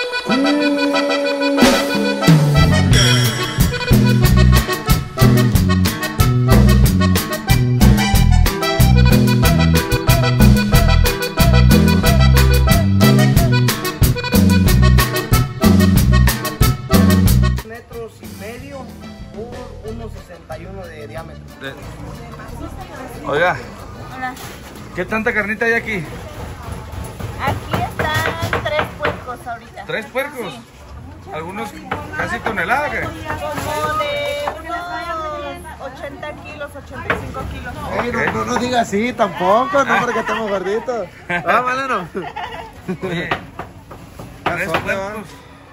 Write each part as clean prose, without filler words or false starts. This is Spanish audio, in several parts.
Por 1.61 de diámetro. Oiga. Hola. ¿Qué tanta carnita hay aquí? Aquí están 3 puercos ahorita. ¿3 puercos? Sí. Algunos casi tonelada, ¿qué? Como de unos 80 kilos, 85 kilos. Ey, no diga así tampoco, no porque estamos gorditos. Vamos, no. Oye, 3 puercos.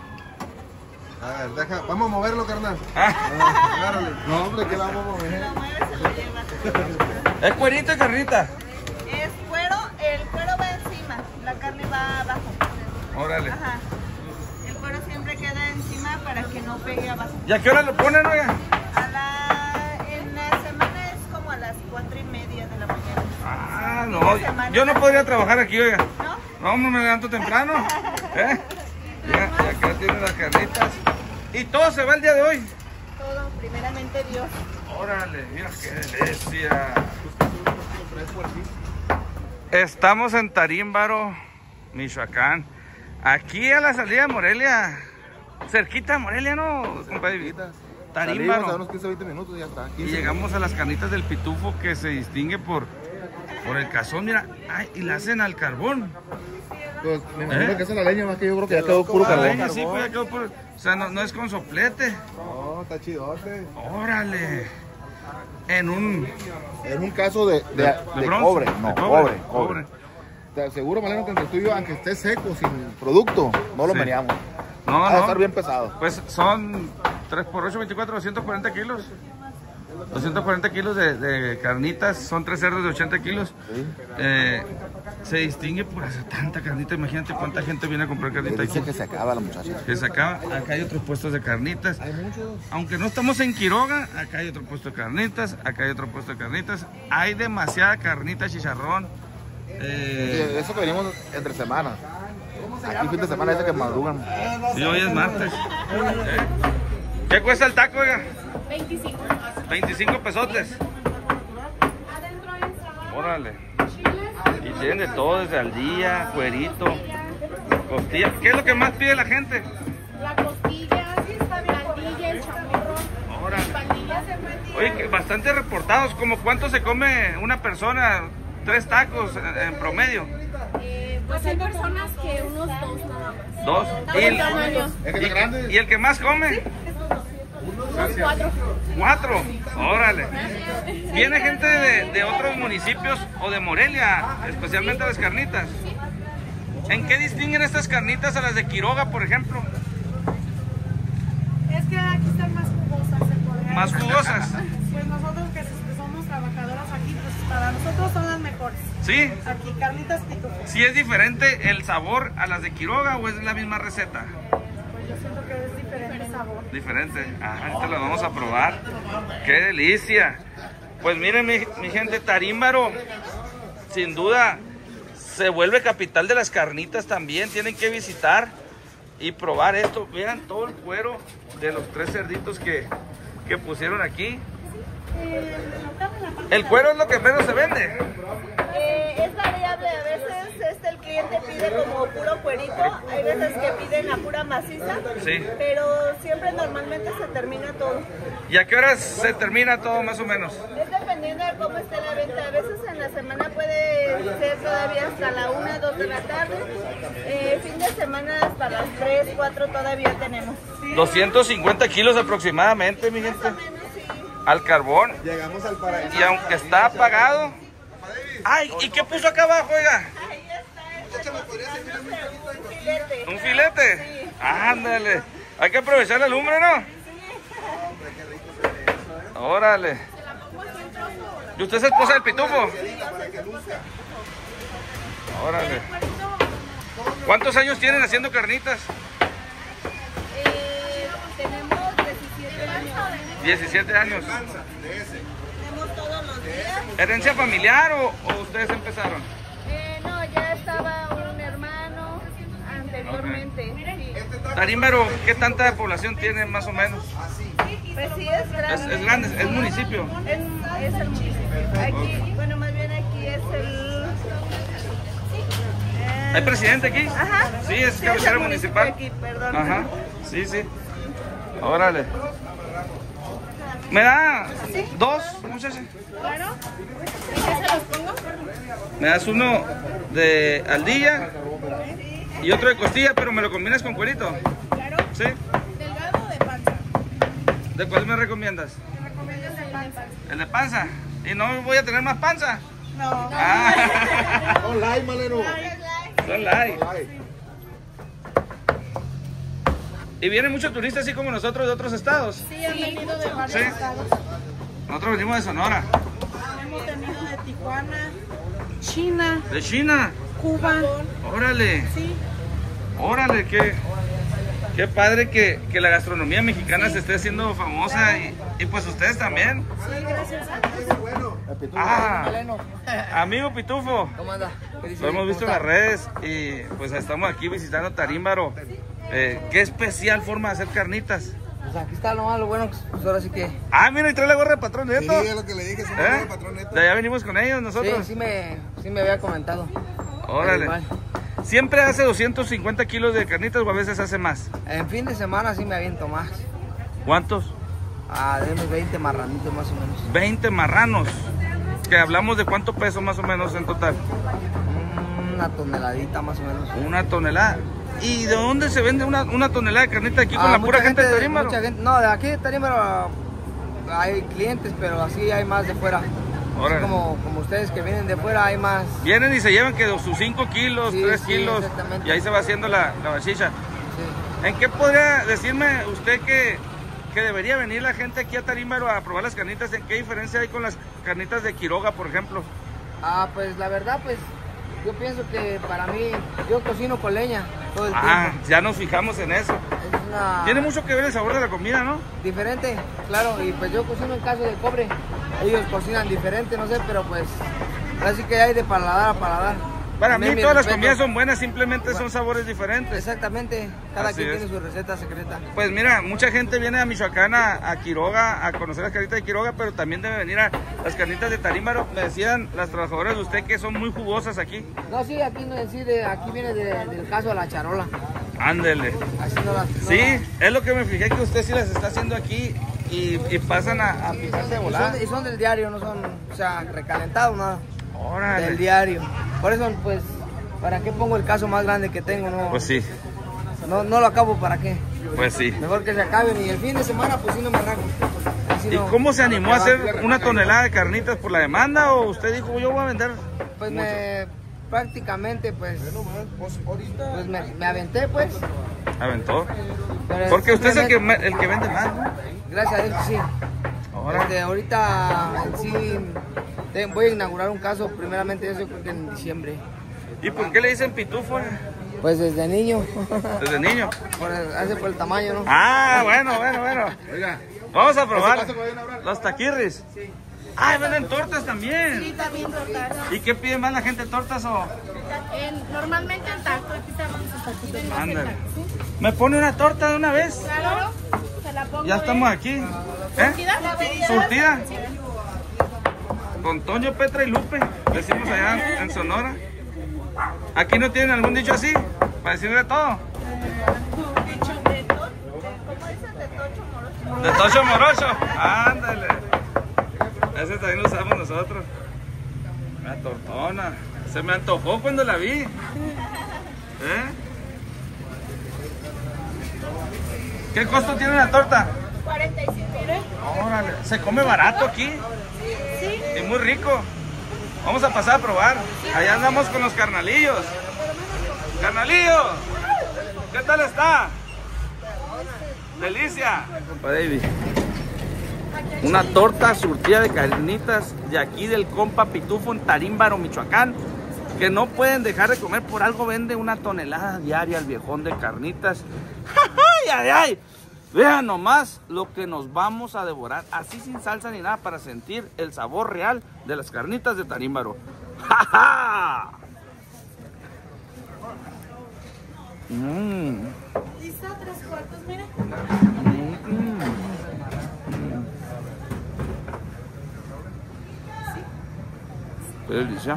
A ver, vamos a moverlo, carnal. Agárrale. No, hombre, ¿qué la vamos a mover? Lo mueve, se lo lleva. ¿Es cuerito y carnita? Es cuero, el cuero va encima, la carne va abajo. Órale. Ajá. El cuero siempre queda encima para que no pegue abajo. ¿Y a qué hora lo ponen, oiga? En la semana es como a las 4:30 de la mañana. Ah, no, yo no podría trabajar aquí, oiga. ¿No? No, me levanto temprano. Ya acá tienen las carnitas. ¿Y todo se va el día de hoy? Todo, primeramente Dios. Órale, mira qué delicia. Estamos en Tarímbaro, Michoacán. Aquí a la salida de Morelia. Cerquita de Morelia, ¿no, compadre? Tarímbaro. Salimos a unos 15-20 minutos y ya está. Y llegamos a las carnitas del Pitufo, que se distingue por el cazón, mira. Ay, y la hacen al carbón. Pues me imagino que es la leña, más que yo creo que ya quedó puro carbón. Leña, sí, pues ya quedó puro. O sea, no es con soplete. No, está chidote. Órale. En un caso de bronce, cobre. No, de cobre. Te aseguro, Maleno, que entre tú y yo, aunque esté seco, sin producto, no lo meneamos. No, Va a estar bien pesado. Pues son 3 por 8, 24, 240 kilos. 240 kilos de carnitas, son 3 cerdos de 80 kilos. Sí. Se distingue por hacer tanta carnita. Imagínate cuánta gente viene a comprar carnita aquí. Dice que se acaba la muchacha. Que se acaba. Acá hay otros puestos de carnitas. Hay muchos. Aunque no estamos en Quiroga, acá hay otro puesto de carnitas. Acá hay otro puesto de carnitas. Hay demasiada carnita, chicharrón. Eso que venimos entre semanas. Aquí fin de semana dice que madrugan. Sí, hoy es martes. ¿Qué cuesta el taco, oiga? 25. 25 pesotes. Órale. Y tienen de todo, desde al día, cuerito, costilla. ¿Qué es lo que más pide la gente? La costilla, pandilla, el chamorro. Órale. Oye, bastante reportados. ¿Como cuánto se come una persona? 3 tacos en promedio. Pues hay personas que unos 2 nada más. 2. ¿Y el que más come? 4. 4. Órale. Viene gente de otros municipios o de Morelia, especialmente las carnitas. ¿En qué distinguen estas carnitas a las de Quiroga, por ejemplo? Es que aquí están más jugosas, se podría Más decir. jugosas. Pues nosotros que somos trabajadoras aquí, pues para nosotros son las mejores. ¿Sí? Aquí, carnitas pitufo. ¿Sí es diferente el sabor a las de Quiroga o es la misma receta? Pues yo siento que es diferente sabor. Diferente. Ahorita lo vamos a probar. ¡Qué delicia! Pues miren mi gente, Tarímbaro, sin duda, se vuelve capital de las carnitas también. Tienen que visitar y probar esto. Vean todo el cuero de los 3 cerditos que pusieron aquí. ¿El cuero es lo que menos se vende? Es variable, a veces el cliente pide como puro cuerito, hay veces que piden la pura maciza, Sí. pero siempre normalmente se termina todo. ¿Y a qué horas se termina todo más o menos? Es dependiendo de cómo esté la venta, a veces en la semana puede ser todavía hasta la 1, 2 de la tarde, fin de semana hasta las 3, 4 todavía tenemos. 250 kilos aproximadamente, mi gente. Más o menos, sí. Al carbón. Llegamos al paraíso. Y aunque está apagado. ¡Ay! ¿Y qué puso acá abajo, oiga? Ahí está un filete. ¿Un filete? Sí. Ándale. Hay que aprovechar la lumbre, ¿no? Órale. ¿Y usted es esposa del Pitufo? Órale. ¿Cuántos años tienen haciendo carnitas? Tenemos 17 años. 17 años. Tenemos todos los días. ¿Herencia familiar o ustedes empezaron? No, ya estaba un hermano anteriormente. Sí. Tarímbaro, ¿qué tanta población tiene más o menos? Pues sí, es grande. Es grande, es municipio. Es el municipio. Aquí, bueno, más bien aquí es el... ¿Hay presidente aquí? Ajá. Sí, es Sí, cabecera el municipal. Aquí, perdón. Ajá, sí, sí. Órale. ¿Me da dos, muchacha? Claro. ¿Y qué se los pongo? Me das uno de aldilla y otro de costilla, pero me lo combinas con cuerito. Claro. ¿Sí? ¿Delgado o de panza? ¿De cuál me recomiendas? Te recomiendo el de panza. ¿El de panza? ¿Y no voy a tener más panza? No. Ah, No, like, Maleno. son light. ¿Y vienen muchos turistas así como nosotros de otros estados? Sí, han venido de varios Sí. estados. Nosotros venimos de Sonora. Hemos venido de Tijuana, China, ¿De China? Cuba. Órale, Sí. órale, qué padre que la gastronomía mexicana se esté haciendo famosa y pues ustedes también. Sí, gracias a Dios. Ah, amigo Pitufo, ¿Cómo anda? ¿Qué dice? lo hemos ¿Cómo visto en está? las redes y pues estamos aquí visitando Tarímbaro. ¿Qué especial forma de hacer carnitas? Pues aquí está lo malo, bueno, pues ahora sí que... Ah, mira, y trae la gorra de patrón Sí, Neto. es lo que le dije, se ¿Eh? el patrón Neto. De allá venimos con ellos nosotros. Sí me había comentado. Órale. Igual. ¿Siempre hace 250 kilos de carnitas o a veces hace más? En fin de semana sí me aviento más. ¿Cuántos? De unos 20 marranitos más o menos. 20 marranos. Que hablamos de cuánto peso más o menos en total. Una toneladita más o menos. Una tonelada. ¿Y de dónde se vende una tonelada de carnita aquí con la mucha pura gente de Tarímbaro? Mucha gente, no, de aquí de Tarímbaro hay clientes, pero así hay más de fuera. Así Órale. como ustedes que vienen de fuera hay más. Vienen y se llevan que sus 5 kilos, Sí, 3 sí, kilos. exactamente. Y ahí se va haciendo la bachicha. Sí. ¿En qué podría decirme usted que debería venir la gente aquí a Tarímbaro a probar las carnitas? ¿En qué diferencia hay con las carnitas de Quiroga, por ejemplo? Pues la verdad, pues yo pienso que para mí, yo cocino con leña todo el Ah, tiempo. ya nos fijamos en eso. Es una... Tiene mucho que ver el sabor de la comida, ¿no? diferente, claro, y pues yo cocino en caso de cobre. Ellos cocinan diferente, no sé, pero pues así que hay de paladar a paladar. Para mí También mi todas las respeto. comidas son buenas, simplemente son sabores diferentes. Exactamente, cada Así quien es. tiene su receta secreta. Pues mira, mucha gente viene a Michoacán, a Quiroga, a conocer las carnitas de Quiroga, pero también debe venir a las carnitas de Tarímbaro. Me decían las trabajadoras de usted que son muy jugosas aquí. No, sí, aquí no aquí viene del caso de la charola. Ándele. Así no la, no Sí, la- es lo que me fijé que usted sí las está haciendo aquí y pasan a picarse de volada. y son del diario, no son, o sea, recalentados, nada. Órale. Del diario. Por eso, pues, ¿para qué pongo el caso más grande que tengo? No, Pues sí, no lo acabo, ¿para qué? pues sí. Mejor que se acaben y el fin de semana, pues sí no me arranco. Así ¿Y no- cómo se animó a va. hacer una tonelada de carnitas por la demanda o usted dijo yo voy a vender? Pues prácticamente, pues ahorita. me aventé, pues. Aventó. Pero Porque usted es el simplemente- el que vende más, ¿no? Gracias a Dios que sí. Ahora. Ahorita en sí voy a inaugurar un caso, primeramente yo creo que en diciembre. ¿Y por qué le dicen pitufo? Pues desde niño, Desde niño. por el tamaño, ¿no? Ah, bueno. Oiga, Vamos a probar ¿Ese caso que vayan a hablar? los taquirris. Ah, venden tortas también. Sí, también tortas. ¿Y qué pide más la gente, tortas o...? Normalmente el taco, aquí estamos los tacos de más el Ándale. taco, ¿sí? ¿Me pone una torta de una vez? Claro, se la pongo. Ya estamos aquí. ¿Surtida? ¿Surtida? Con Toño, Petra y Lupe, decimos allá en Sonora. ¿Aquí no tienen algún dicho así? Para decirle todo. Dicho de ¿cómo dicen? De tocho morocho. De Tocho Morocho. Ándale. Ese también lo usamos nosotros. Una tortona. Se me antojó cuando la vi. ¿Eh? ¿Qué costo tiene una torta? 45. Órale. Se come barato aquí. Sí. Y muy rico. Vamos a pasar a probar. Allá andamos con los carnalillos. ¡Carnalillo! ¿Qué tal está? ¡Delicia! Baby. Una torta surtida de carnitas de aquí del compa Pitufo en Tarímbaro, Michoacán, que no pueden dejar de comer. Por algo vende una tonelada diaria al viejón de carnitas. ¡Ay, ay, ay! Vean nomás lo que nos vamos a devorar, así sin salsa ni nada, para sentir el sabor real de las carnitas de Tarímbaro. ¡Ja, ja! Listo, 3/4, mira. Qué delicia.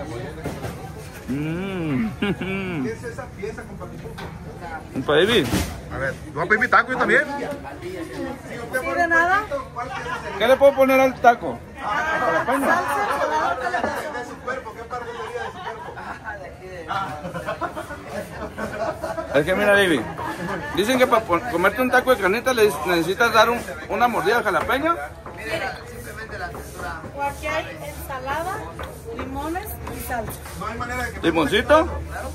¿Qué es esa pieza con Pitufo? Un David. A ver, ¿tú vas a pedir taco yo también? ¿Sí de nada? ¿Qué le puedo poner al taco? Salsa, ensalada, De su cuerpo, ¿qué parte sería de su cuerpo? Es que mira, David, dicen que para comerte un taco de carnita necesitas dar una mordida al jalapeño. Simplemente la textura. O aquí hay ensalada, limones y salsa. No hay manera de que... Limoncito.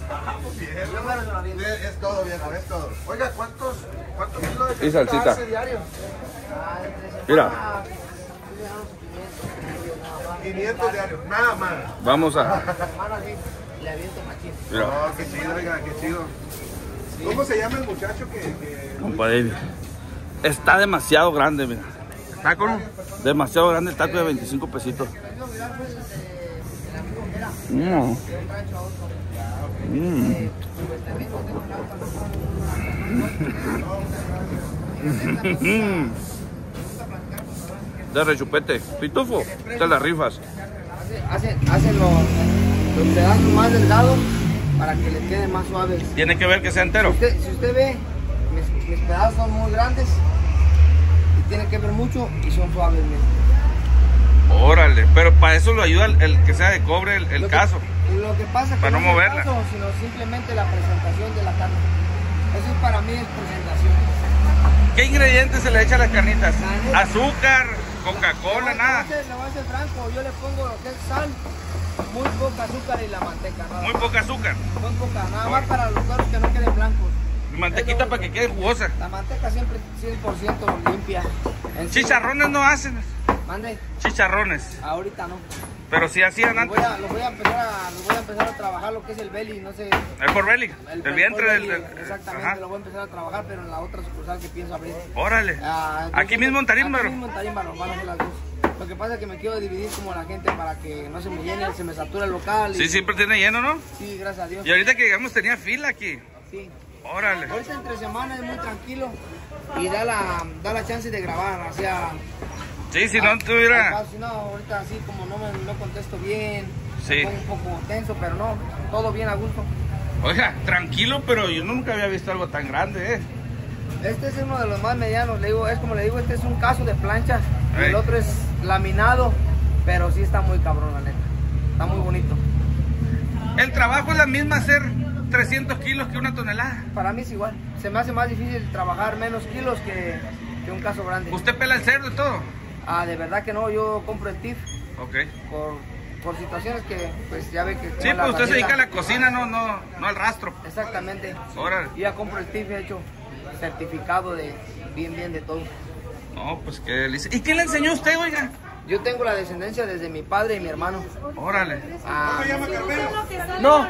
Es todo, viejo, es todo. Oiga, ¿cuántos kilos de Y salsita. hace diario? Mira, 500 diarios, nada más. vamos a... Le aviento machín. Mira, Oh, qué chido, oiga, qué chido. ¿Cómo se llama el muchacho que... compa David. Está demasiado grande, mira. ¿Taco? Demasiado grande el taco de 25 pesitos. De rechupete. Pitufo, te las rifas. Hacen los pedazos más delgados para que les queden más suaves. Tiene que ver que sea entero. Si usted ve, mis pedazos son muy grandes y tiene que ver mucho y son suaves. Órale, pero para eso lo ayuda el que sea de cobre el caso. Lo que pasa es que para no es el moverla. caso, sino simplemente la presentación de la carne. Eso es para mí es presentación. ¿Qué ingredientes se le echa a las carnitas? La neta. Azúcar, Coca-Cola, nada. Le voy a ser franco, yo le pongo lo que es sal, muy poca azúcar y la manteca. Nada Muy más. poca azúcar. Muy poca, nada más para los cueros que no queden blancos. Mantequita para que quede jugosa. La manteca siempre 100% limpia. Chicharrones no hacen. Mande, Chicharrones. ahorita no. Pero sí hacían Lo antes. voy a empezar a trabajar lo que es el belly, no sé. El por belly. El vientre belly, del... Exactamente, Ajá. lo voy a empezar a trabajar, pero en la otra sucursal que pienso abrir. Órale. Entonces, Aquí mismo en Tarímbaro. Aquí mismo en Tarímbaro, van a ser las dos. Lo que pasa es que me quiero dividir como la gente para que no se me llene, se me satura el local. Sí, siempre tiene lleno, ¿no? Sí, gracias a Dios. Y ahorita que llegamos tenía fila aquí. Sí. Órale. Ahorita entre semana es muy tranquilo y da la chance de grabar, o sea... Sí, si no tuviera... Si no, ahorita así como no contesto bien, Sí. me pongo un poco tenso, pero no, todo bien a gusto. Oiga, tranquilo, pero yo nunca había visto algo tan grande, ¿eh? Este es uno de los más medianos, le digo, es como le digo, este es un caso de plancha, y Ey. el otro es laminado, pero sí está muy cabrón, la neta, está muy bonito. El trabajo es la misma hacer 300 kilos que una tonelada. Para mí es igual, se me hace más difícil trabajar menos kilos que un caso grande. ¿Usted pela el cerdo y todo? Ah, de verdad que no, yo compro el TIF Ok. por situaciones que, pues ya ve que... Sí, pues usted se dedica a la cocina, no al rastro. Exactamente. Órale. Yo ya compro el TIF hecho, certificado de bien de todo. No, pues qué delicia. ¿Y qué le enseñó usted, oiga? Yo tengo la descendencia desde mi padre y mi hermano. Órale. Ah, ¿Se llama Carmelo? no.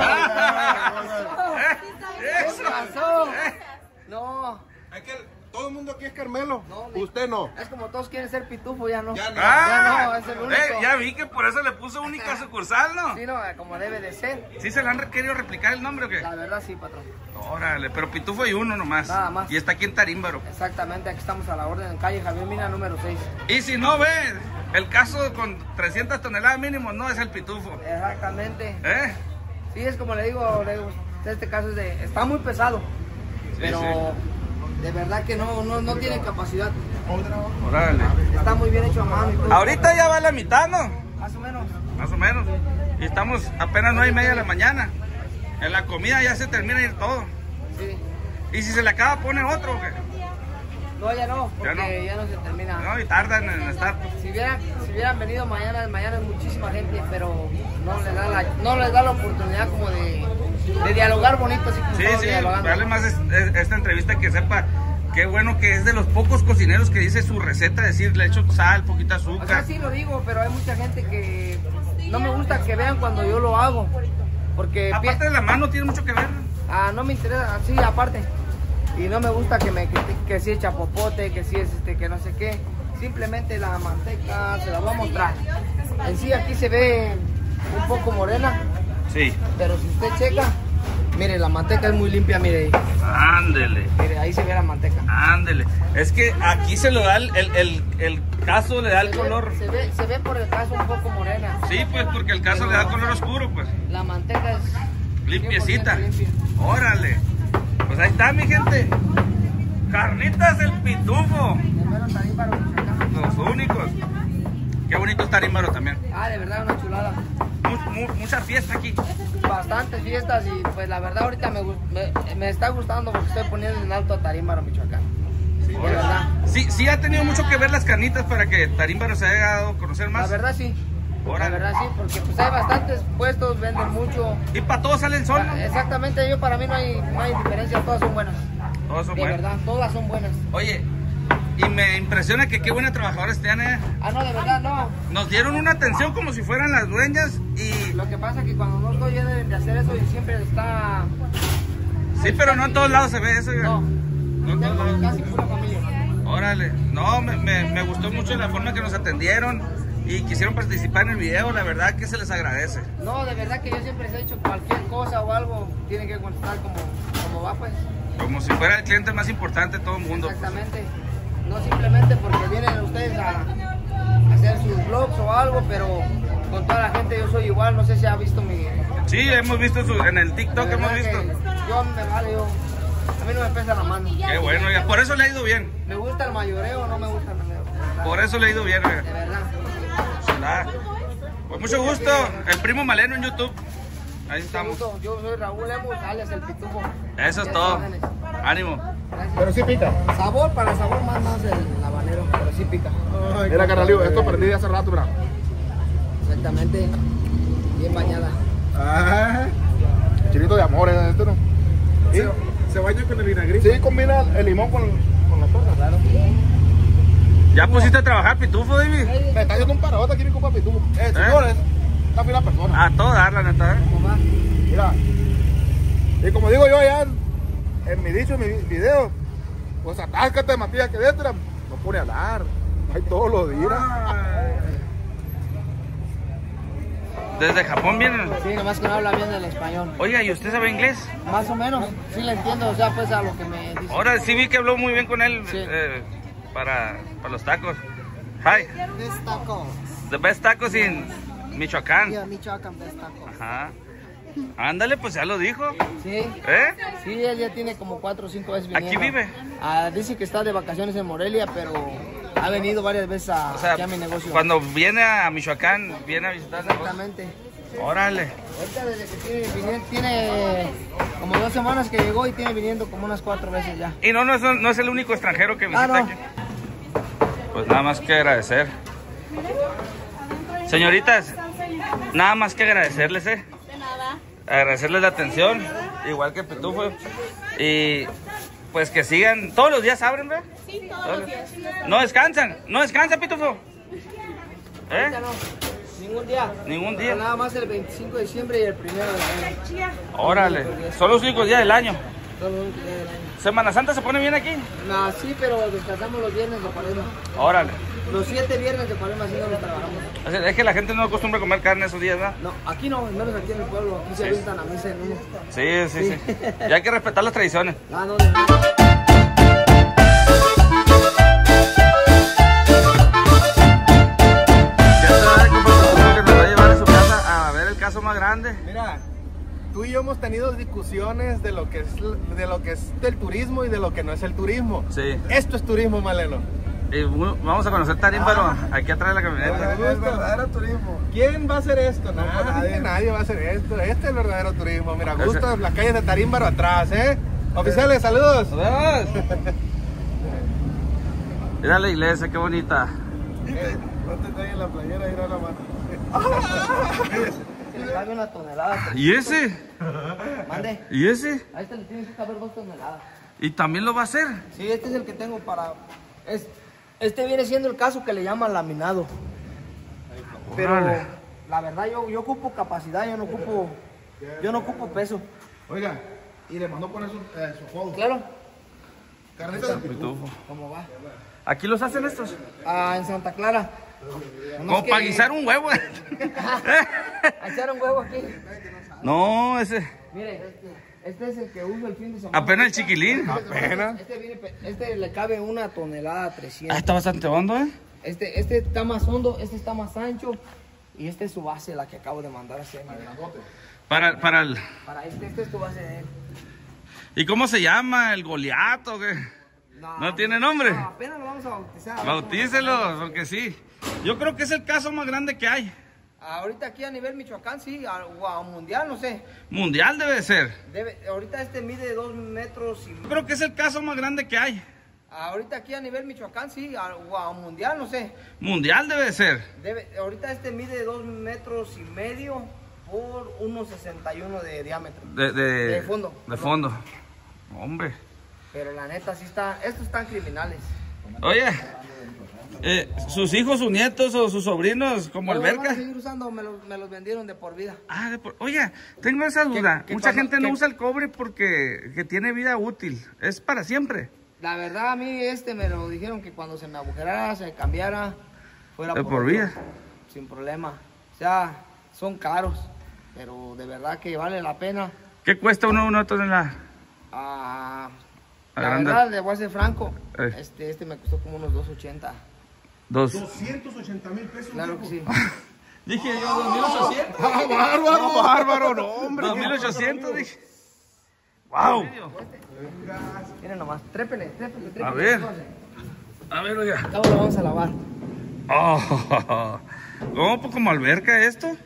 ¿Qué Eso. pasó? No. Es que todo el mundo aquí es Carmelo. No, Usted no. Es como todos quieren ser pitufo, ya no. Ya no. Ya no, es el único. Ya vi que por eso le puso única sucursal, ¿no? Sí, no, como debe de ser. ¿Sí se le han querido replicar el nombre o qué? La verdad sí, patrón. Órale, pero Pitufo hay uno nomás. Nada más. Y está aquí en Tarímbaro. Exactamente, aquí estamos a la orden en calle Javier Mina número 6. Y si no ve, el caso con 300 toneladas mínimo no es el Pitufo. Exactamente. ¿Eh? Sí, es como le digo, este caso es está muy pesado, pero de verdad que no tiene capacidad. Órale. Está muy bien hecho a mano y todo. Ahorita ya va a la mitad, ¿no? Más o menos. Más o menos. Y estamos apenas 9:30 de la mañana. En la comida ya se termina de ir todo. Sí. Y si se le acaba, pone otro o qué. No, ya no, porque Ya ya no se termina. No, y tardan en estar. Si hubieran venido mañana es muchísima gente, pero no les da la oportunidad como de dialogar bonito, así como Sí, estamos sí, dialogando. vale más esta entrevista que sepa. Qué bueno que es de los pocos cocineros que dice su receta, decir, le echo sal, poquito O sea, azúcar. sí lo digo, pero hay mucha gente que no me gusta que vean cuando yo lo hago, porque Aparte de la mano, tiene mucho que ver. no me interesa, sí, aparte, y no me gusta que me critiquen que si es chapopote, que si es que no sé qué, simplemente la manteca se la voy a mostrar. En sí aquí se ve un poco morena, Sí. pero si usted checa, Mire, la manteca es muy limpia, mire. Ándele. Mire, ahí se ve la manteca. Ándele. Es que aquí se lo da el caso, le da el color. Se ve por el caso un poco morena. Sí, pues porque el caso le da color oscuro, pues. La manteca es Limpiecita. 100% limpia. Órale. Pues ahí está, mi gente. Carnitas el Pitufo. De mero Tarímbaro, Michoacán. Los únicos. Qué bonito es Tarímbaro también. Ah, de verdad, una chulada. Mucha fiesta aquí. Bastantes fiestas y pues la verdad ahorita me está gustando porque estoy poniendo en alto a Tarímbaro, Michoacán. De verdad. Sí ha tenido mucho que ver las carnitas para que Tarímbaro se haya dado a conocer más. La verdad sí. Órale. La verdad sí, porque pues hay bastantes puestos, venden mucho. Y para todos sale el sol, ¿no? Exactamente, yo para mí no hay diferencia, todas son buenas. Todos son De buenos. verdad, todas son buenas. Oye, y me impresiona que qué buenos trabajadores tienen. Ah, no, de verdad no. Nos dieron una atención como si fueran las dueñas y... Lo que pasa es que cuando no estoy ya deben de hacer eso y siempre está... Sí, pero no en todos lados se ve eso. No, No en todos tengo lados. casi pura familia. Órale. No, me gustó mucho la forma que nos atendieron y quisieron participar en el video. La verdad que se les agradece. No, de verdad que yo siempre les he dicho cualquier cosa o algo, tienen que contestar como va pues. Como si fuera el cliente más importante de todo el mundo. Exactamente. No simplemente porque vienen ustedes a hacer sus vlogs o algo, pero con toda la gente yo soy igual. No sé si ha visto mi... Sí, hemos visto en el TikTok, La hemos verdad visto. que yo me vale, a mí no me pesa la mano. Qué bueno, oiga, por eso le ha ido bien. Me gusta el mayoreo, no me gusta el meneo. Por eso le ha ido bien, oiga. De verdad. Chulada. Pues mucho gusto, el primo Maleno en YouTube. Ahí estamos. Yo soy Raúl Lemus, alias el Pitufo. Eso es todo. Ánimo. Gracias. Pero sí pica. Sabor, para el sabor más el habanero, pero sí pica. Mira, carnalío, esto aprendí hace rato, mira. Exactamente. Bien bañada. Ah, chilito de amor, este no. ¿Se baña con el vinagrito? Sí, combina el limón con la torta. Claro. ¿Ya pusiste a trabajar, Pitufo, David? Me está haciendo un parote aquí mi compa Pitufo. Señores, está bien la persona. A todo dar, la neta, ¿eh? ¿Cómo va? Mira, y como digo yo allá en mi dicho, en mi video, pues atáscate, Matías, que dentro no pone a hablar. Hay todos los días. Desde Japón vienen. Sí, nomás que no habla bien el español. Oiga, ¿y usted sabe inglés? Más o menos, sí le entiendo, o sea, pues a lo que me dice. Ahora sí vi que habló muy bien con él Sí. para los tacos. Hi, Best tacos. the best tacos in Michoacán. Yeah, Michoacán, best tacos. Ajá. Ándale, pues ya lo dijo. Sí. ¿Eh? Sí, él ya tiene como 4 o 5 veces viniendo. ¿Aquí vive? Dice que está de vacaciones en Morelia, pero ha venido varias veces O sea, aquí a mi negocio. cuando viene a Michoacán, viene a visitar. Exactamente. Órale. Ahorita desde que tiene como 2 semanas que llegó y tiene viniendo como unas 4 veces ya. Y no es el único extranjero que visita no. aquí. Pues nada más que agradecer. Señoritas, nada más que agradecerles, De nada. agradecerles la atención, igual que Pitufo. Y pues que sigan, todos los días abren, ¿verdad? Sí, todos los días. No descansan, no descansa, Pitufo. ¿Eh? Ya no, ningún día. Ningún día. Nada más el 25 de diciembre y el 1 de enero. Órale, son los únicos días del año. Son los únicos días del año. ¿Semana Santa se pone bien aquí? No, sí, pero descansamos los viernes de Cuaresma. Órale. Los 7 viernes de Cuaresma sí no los trabajamos. O sea, es que la gente no acostumbra a comer carne esos días, ¿verdad? No, aquí no, menos aquí en el pueblo. Aquí se Sí. avientan a misa en uno. Sí. Y hay que respetar las tradiciones. Ah, no, de verdad. Ya se va a comprometer que nos va a llevar a su casa a ver el caso más grande. Mira, tú y yo hemos tenido discusiones de lo que es el turismo y de lo que no es el turismo. Sí. Esto es turismo, Maleno. Y vamos a conocer Tarímbaro aquí atrás de la camioneta. Es verdadero turismo. ¿Quién va a hacer esto? Nadie va a hacer esto. Este es el verdadero turismo. Mira, gusto las calles de Tarímbaro atrás, ¿eh? Oficiales, saludos. Nos vemos. Mira la iglesia, qué bonita. No te traigan la playera, ir a la mano. Se le cabe una tonelada. ¿Y ese? Mande. ¿Y ese? A este le tienes que caber 2 toneladas. ¿Y también lo va a hacer? Sí, este es el que tengo para... Este viene siendo el caso que le llaman laminado. Pero Órale. la verdad yo ocupo capacidad, yo no ocupo peso. Oiga, y le mandó poner su juego. Claro. Carnitas de Pitufo. ¿Cómo va? ¿Aquí los hacen estos? En Santa Clara. Como para guisar un huevo. A echar un huevo aquí. No, ese. Mire, Este es el que uso el fin de semana. Apenas el chiquilín. Apenas. Este le cabe una tonelada 300. Ah, está bastante hondo, ¿eh? Este está más hondo, este está más ancho. Y este es su base, la que acabo de mandar a hacer. Para el... Para este es tu base de él. ¿Y cómo se llama? ¿El Goliat o qué? ¿No tiene nombre? No, apenas lo vamos a bautizar. Bautícelo, porque sí. Yo creo que es el caso más grande que hay. Ahorita aquí a nivel Michoacán, sí, o a mundial, no sé. Mundial debe de ser. Ahorita este mide 2 metros y... Yo creo que es el caso más grande que hay. Ahorita aquí a nivel Michoacán, sí, o a mundial, no sé. Mundial debe de ser. Ahorita este mide 2 metros y medio por 1.61 de diámetro. De fondo. De fondo. Hombre. Pero la neta sí está, estos están criminales. Oye, sus hijos, sus nietos o sus sobrinos como Pero los van alberca. a seguir usando, me los vendieron de por vida. Ah, oye, tengo esa duda. Que Mucha gente no que- usa el cobre porque que tiene vida útil. Es para siempre. La verdad a mí me lo dijeron que cuando se me agujerara, se cambiara, fuera De por otro, vida. sin problema. O sea, son caros, pero de verdad que vale la pena. ¿Qué cuesta una tonelada? Ah, La la grande. verdad, le voy a ser franco, Eh. este me costó como unos 2.80. 280,000 pesos. Claro que sí. Dije yo 2.800. ¡Ah, bárbaro! No, hombre. 2.800, dije. ¡Wow! Miren nomás, trépele. A ver. A ver, oiga. Acabo lo vamos a lavar. Oh, ¿cómo? Pues como alberca esto.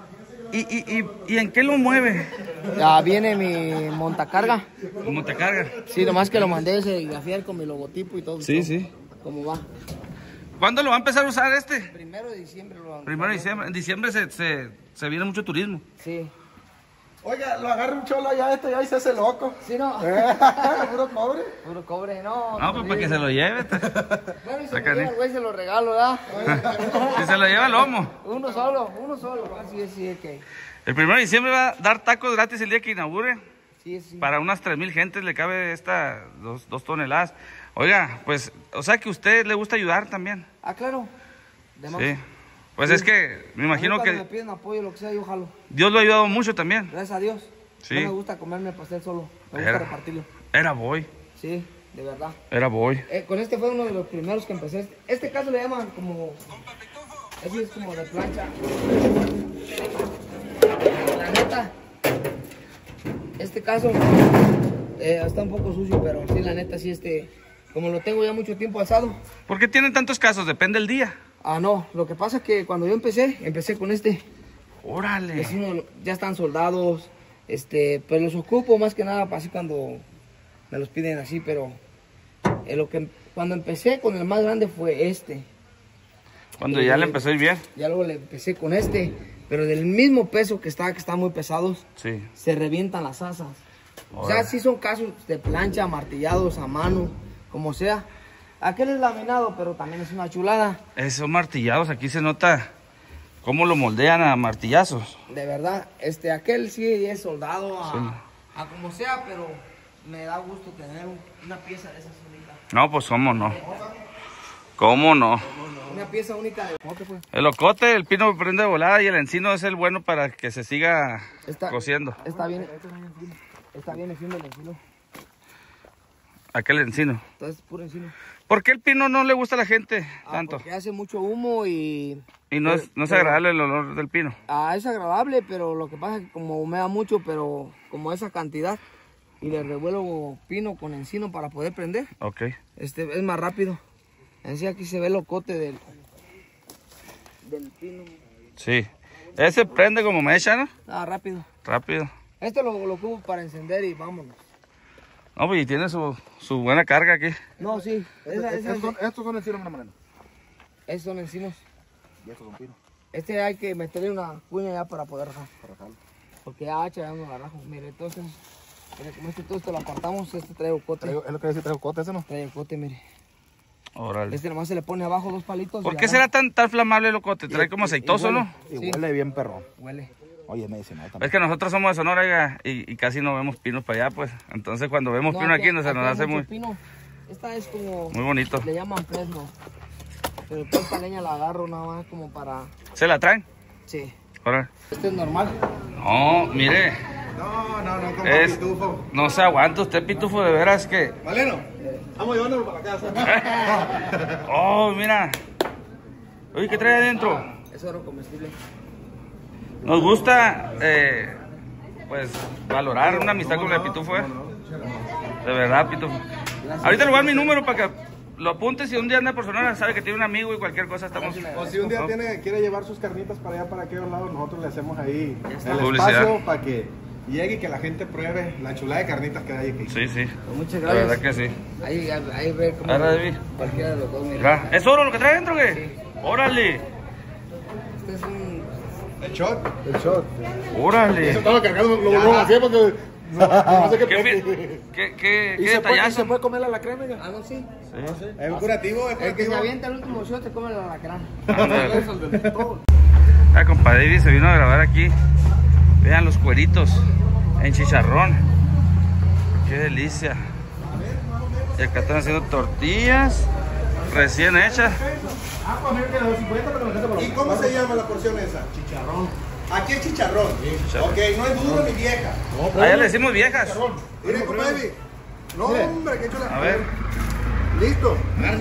¿Y en qué lo mueve? Ya viene mi montacarga. ¿Cómo te carga? Sí, nomás que lo mandé serigrafiar con mi logotipo y todo. Sí, todo. sí. ¿Cómo va? ¿Cuándo lo va a empezar a usar este? 1 de diciembre lo vamos. 1 de diciembre. En diciembre se viene mucho turismo. Sí. Oiga, lo agarra un cholo allá, ya y se hace loco. Sí, no. Puro cobre. Puro cobre, no. No, pues para que se lo lleve. Bueno, y se lo Saca, lleva el güey, se lo regalo, ¿verdad? Si se lo lleva el lomo. Uno solo. Así es que. El 1 de diciembre va a dar tacos gratis el día que inaugure. Sí. Para unas 3,000 gentes le cabe esta 2 toneladas. Oiga, pues, o sea que a usted le gusta ayudar también. Ah, claro. De más. Sí. Pues Sí. es que me imagino A mí cuando me que piden apoyo, lo que sea, yo jalo. Dios lo ha ayudado mucho también. Gracias a Dios. Sí. No me gusta comerme el pastel solo. Me gusta Era. repartirlo. Era boy. Sí, de verdad. Era boy. Con este fue uno de los primeros que empecé. Este caso le llaman como... Así es como de plancha. La neta, este caso está un poco sucio, pero sí, la neta, sí, como lo tengo ya mucho tiempo alzado. ¿Por qué tienen tantos casos? Depende del día. Ah, no, lo que pasa es que cuando yo empecé con este. Órale. Es uno, ya están soldados, pues los ocupo más que nada, así cuando me los piden así, pero cuando empecé con el más grande fue este. Cuando ya le empezó a ir bien. Ya luego le empecé con pero del mismo peso que están muy pesados, Sí. se revientan las asas. O Órale. sea, sí son casos de plancha, martillados a mano, como sea. Aquel es laminado, pero también es una chulada. Esos martillados, aquí se nota cómo lo moldean a martillazos. De verdad, aquel sí es soldado a como sea, pero me da gusto tener una pieza de esas únicas. No, pues cómo no. ¿Cómo no? Una pieza única de... ¿Cómo que fue? El ocote, el pino prende de volada y el encino es el bueno para que se siga cociendo. Está bien el fino del encino. Aquel encino. Entonces, puro encino. ¿Por qué el pino no le gusta a la gente tanto? Porque hace mucho humo y... Y no es agradable el olor del pino. Es agradable, pero lo que pasa es que como humea mucho, pero como esa cantidad, y le revuelvo pino con encino para poder prender, Ok. es más rápido. En sí aquí se ve el ocote del pino. Sí. Ese prende como mecha, ¿no? Rápido. Rápido. Esto lo ocupo para encender y vámonos. No, pues y tiene su buena carga aquí. No, sí. Estos son encinos, hermano. Esos son encinos. Y estos son pinos. Hay que meterle una cuña ya para poder rajar. Porque ya hacha ya no la rajo. Mire, entonces, como todo esto lo apartamos, trae ocote. Es lo que decía, trae cote ese, ¿no? Trae ocote, mire. Órale. Nomás se le pone abajo 2 palitos. ¿Por y qué ya será tan flamable el ocote? Trae como aceitoso, huele. ¿no? Y Sí. huele bien perrón. Huele. Oye, medicinal Es también. que nosotros somos de Sonora oiga, y casi no vemos pinos para allá, pues. Entonces cuando vemos pino aquí se nos hay hace mucho pino. Esta es como... muy bonito. Le llaman fresno. Pero toda esta leña la agarro nada más como para... ¿Se la traen? Sí. Órale. Este es normal. No, mire. No, como Es, pitufo. no se aguanta usted, pitufo, de veras que... Maleno, vamos llevándolo para la casa. Oh, mira. Oye, ¿qué trae adentro? Es oro comestible. Nos gusta, pues, valorar una amistad con el pitufo, De verdad, pitufo. Ahorita le voy a dar mi número para que lo apunte. Si un día anda por Sonora, sabe que tiene un amigo y cualquier cosa estamos... O si un día quiere llevar sus carnitas para allá, para aquellos lados, nosotros le hacemos ahí el Publicidad. espacio para que llegue y que la gente pruebe la chulada de carnitas que hay aquí. Sí, sí. Pues muchas La gracias. verdad que sí. Ahí ve cómo. Ahora, David. Cualquiera de los dos, mira. Mira, ¿es oro lo que trae adentro, qué? Sí. Órale. Este es un. El shot. Órale. Estaba cargando, lo volvemos a hacer porque no sé ¿Qué ¿Y se detallazo? puede comer la crema? Ah, no, sí. Sí. Es un curativo, es El que se curativo. avienta el último shot se come el alacrán. Ah, compa David se vino a grabar aquí. Vean los cueritos en chicharrón. Qué delicia. Y acá están haciendo tortillas recién hechas. ¿Y cómo se llama la porción esa? Chicharrón. Aquí es chicharrón. Chicharrón. Ok, no es duro ni vieja. Allá le decimos viejas. Miren, compadre. No, hombre, qué chula. A ver. Listo.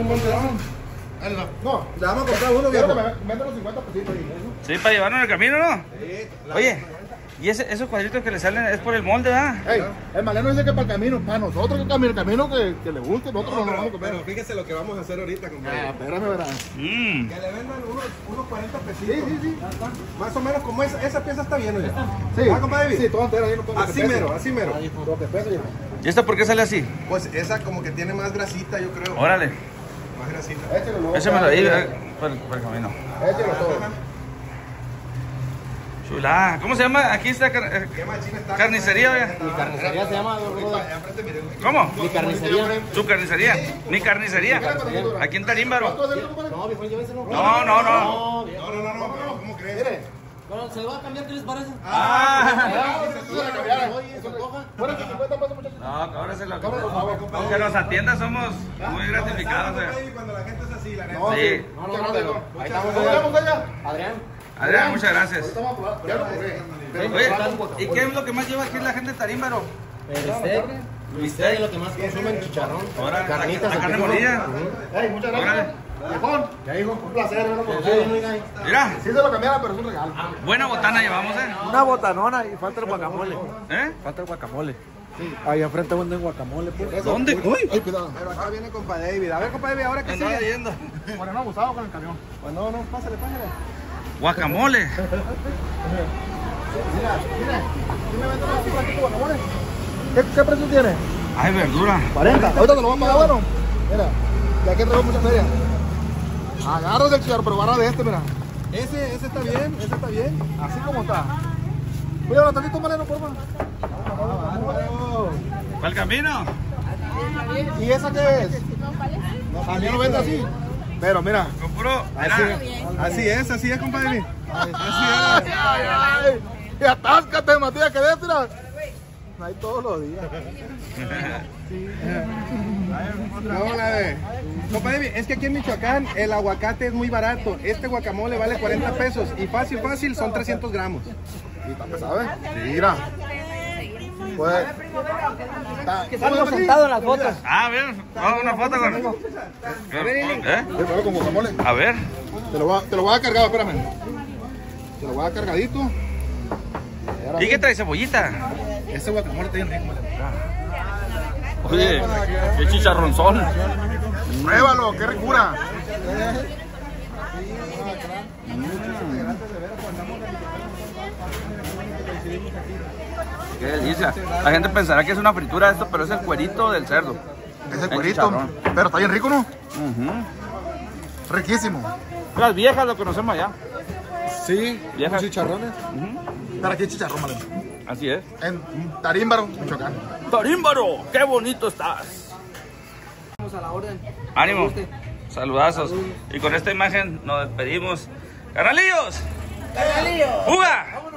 No, le vamos a comprar uno, viejo. Vende los 50 pesitos ahí. Sí, para llevarnos en el camino, ¿no? Oye, ¿y esos cuadritos que le salen es por el molde, verdad? Ey, el Maleno dice que para el camino, para nosotros que el camino que le guste, nosotros no lo vamos a comer. Pero fíjese lo que vamos a hacer ahorita, compadre. Espérame, verás. Mmm. Que le vendan unos 40 pesitos. Sí. Más o menos como esa pieza está bien, oye. Sí, ¿Ah, compadre? sí, todo entero ahí. No, todo lo que Así pese. mero, así mero. Lo que pese, viejo. ¿Y esta por qué sale así? Pues esa como que tiene más grasita, yo creo. Órale. Más grasita. Échelo, luego. Échamelo ahí, por el camino. Échelo todo. Chulá. ¿Cómo se llama? Aquí está Qué machina está. carnicería, vea. Mi carnicería se llama, Enfrente, mire. ¿Cómo? Mi carnicería. Su carnicería. Mi carnicería. Aquí en Tarímbaro. No, viejo, lléveselo. No. No, ¿cómo crees? Bueno, se lo va a cambiar, ¿qué les parece? Ah. Bueno, 50 pesos, muchachos. No, ahora se lo aunque nos atienda somos muy gratificados. Cuando la gente es así, la neta. Sí. Muchas gracias. Ahí estamos, ¿Cómo vamos allá? Adrián. Adrián, muchas gracias. Vamos a probar. Ya lo probé. Oye, ¿y qué es lo que más lleva aquí la gente de Tarímbaro? El bistec es lo que más consumen, chicharrón. Ahora, Carnitas. la carne molida. Ey, muchas gracias. Viejón. Ya dijo, un placer verlo con ustedes. Mira, Sí se lo cambiaron, pero es un regalo. buena botana llevamos, Una botanona y falta el guacamole. ¿Eh? Falta el guacamole. Ahí enfrente venden guacamole, pues. ¿Dónde? Uy, Ay, cuidado. Pero acá viene compa David. A ver, compa David, ¿ahora qué andaba sigue? yendo. Bueno, no abusado con el camión. Pues no, pásale. Guacamole. Mira, ¿quién me vende unos 50 guacamoles? ¿Qué precio tiene? Ay, verdura. 40. Ahorita te lo voy a pagar, bueno. Mira, ya que traigo mucha feria. Agarras el chicharro, pero agarra de este, mira. Ese está bien, Así como está. Cuidado, tantito Maleno, por favor. ¿Para el camino? ¿Y esa qué es? También lo vende así. Pero mira. Con puro. Mira. Así es, compa David. Ay. Y atáscate, Matías, que de mira. Ahí todos los días. No, la de. Compa David, es que aquí en Michoacán el aguacate es muy barato. Este guacamole vale 40 pesos y fácil son 300 gramos. Y está pesado, ¿eh? Mira. Pues. Estamos sentados en las fotos. Ah, a ver, vamos una foto con. ¿Eh? Con guacamole. A ver. Te lo voy a cargar, espérame. Te lo voy a dar cargadito. ¿Y qué trae cebollita? Ese guacamole está bien rico. Oye, qué chicharronzón. Pruébalo, qué ricura. Qué delicia. La gente pensará que es una fritura esto, pero es el cuerito del cerdo. Ese El cuerito. chicharrón. Pero está bien rico, ¿no? Ujú. Riquísimo. Las viejas lo conocemos allá. Sí, Viejas. chicharrones. Pero aquí hay chicharrón, Maleno. Así es. En Tarímbaro, Michoacán. Tarímbaro, qué bonito estás. Vamos a la orden. Ánimo. Saludazos. Y con esta imagen nos despedimos. ¡Carnalillos! ¡Juga!